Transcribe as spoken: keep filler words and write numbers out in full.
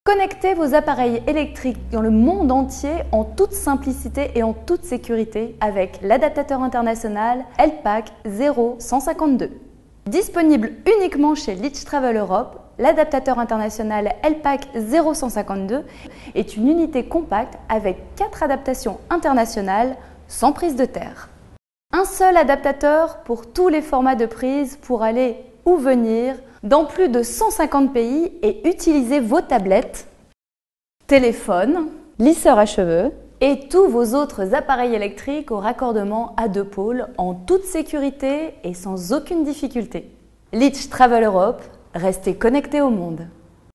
Connectez vos appareils électriques dans le monde entier en toute simplicité et en toute sécurité avec l'adaptateur international L P A C zéro cent cinquante-deux. Disponible uniquement chez Litch Travel Europe, l'adaptateur international L P A C zéro cent cinquante-deux est une unité compacte avec quatre adaptations internationales sans prise de terre. Un seul adaptateur pour tous les formats de prise pour aller ou venir dans plus de cent cinquante pays et utiliser vos tablettes, téléphones, lisseurs à cheveux et tous vos autres appareils électriques au raccordement à deux pôles en toute sécurité et sans aucune difficulté. Litch Travel Europe, restez connectés au monde.